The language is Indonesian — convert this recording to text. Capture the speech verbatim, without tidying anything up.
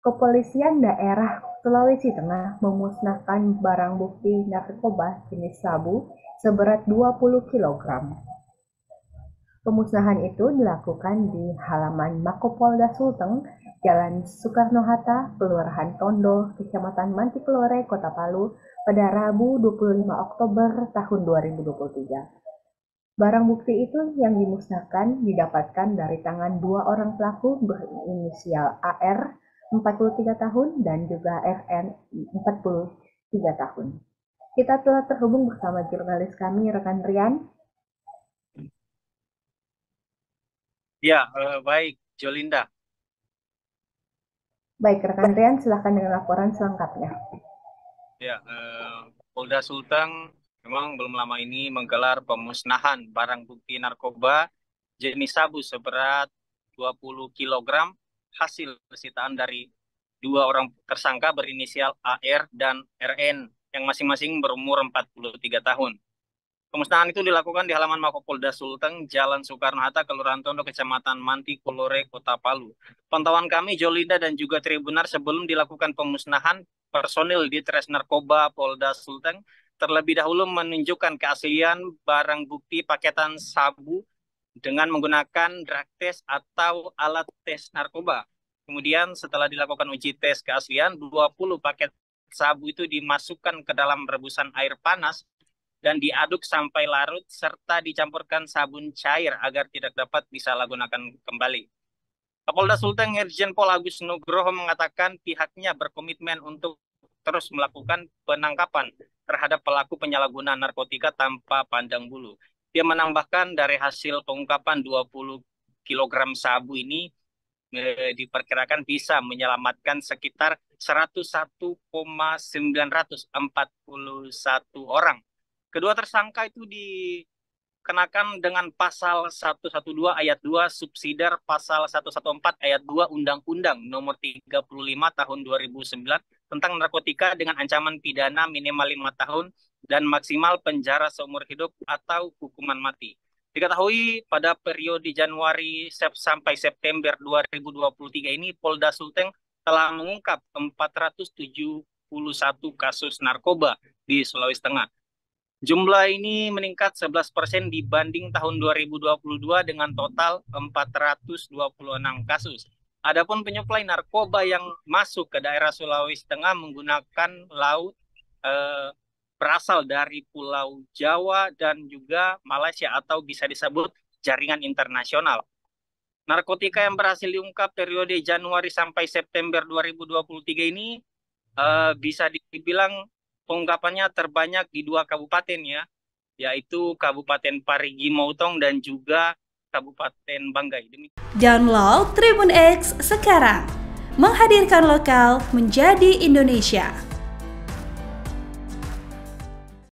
Kepolisian Daerah Sulawesi Tengah memusnahkan barang bukti narkoba jenis sabu seberat dua puluh kilogram. Pemusnahan itu dilakukan di halaman Makopolda Sulteng, Jalan Soekarno-Hatta, Kelurahan Tondo, Kecamatan Mantikelore, Kota Palu, pada Rabu dua puluh lima Oktober tahun dua ribu dua puluh tiga. Barang bukti itu yang dimusnahkan didapatkan dari tangan dua orang pelaku berinisial A R, empat puluh tiga tahun, dan juga R N, empat puluh tiga tahun. Kita telah terhubung bersama jurnalis kami, rekan Rian. Ya, eh, baik, Jolinda. Baik, rekan Rian, silakan dengan laporan selengkapnya. Ya, eh, Polda Sulteng memang belum lama ini menggelar pemusnahan barang bukti narkoba jenis sabu seberat dua puluh kilogram hasil sitaan dari dua orang tersangka berinisial A R dan R N yang masing-masing berumur empat puluh tiga tahun. Pemusnahan itu dilakukan di halaman Makopolda Sulteng, Jalan Soekarno-Hatta, Kelurahan Tondo, Kecamatan Mantikelore, Kota Palu. Pantauan kami, Jolinda dan juga Tribunar, sebelum dilakukan pemusnahan, personil di Tres Narkoba Polda Sulteng terlebih dahulu menunjukkan keaslian barang bukti paketan sabu dengan menggunakan drug test atau alat tes narkoba. Kemudian setelah dilakukan uji tes keaslian, dua puluh paket sabu itu dimasukkan ke dalam rebusan air panas dan diaduk sampai larut serta dicampurkan sabun cair agar tidak dapat disalahgunakan kembali. Kapolda Sulteng Irjen Pol Agus Nugroho mengatakan pihaknya berkomitmen untuk terus melakukan penangkapan terhadap pelaku penyalahgunaan narkotika tanpa pandang bulu. Dia menambahkan dari hasil pengungkapan dua puluh kilogram sabu ini eh, diperkirakan bisa menyelamatkan sekitar seratus satu koma sembilan empat satu orang. Kedua tersangka itu dikenakan dengan pasal seratus dua belas ayat dua subsidiar pasal seratus empat belas ayat dua Undang-Undang Nomor tiga puluh lima Tahun dua ribu sembilan tentang narkotika dengan ancaman pidana minimal lima tahun dan maksimal penjara seumur hidup atau hukuman mati. Diketahui pada periode Januari sampai September dua ribu dua puluh tiga ini Polda Sulteng telah mengungkap empat ratus tujuh puluh satu kasus narkoba di Sulawesi Tengah. Jumlah ini meningkat sebelas persen dibanding tahun dua ribu dua puluh dua dengan total empat ratus dua puluh enam kasus. Adapun penyuplai narkoba yang masuk ke daerah Sulawesi Tengah menggunakan laut eh, berasal dari Pulau Jawa dan juga Malaysia atau bisa disebut jaringan internasional. Narkotika yang berhasil diungkap periode Januari sampai September dua ribu dua puluh tiga ini eh, bisa dibilang pengungkapannya terbanyak di dua kabupaten ya, yaitu Kabupaten Parigi Motong dan juga Kabupaten Banggai. Demikian. Download Tribun X sekarang, menghadirkan lokal menjadi Indonesia.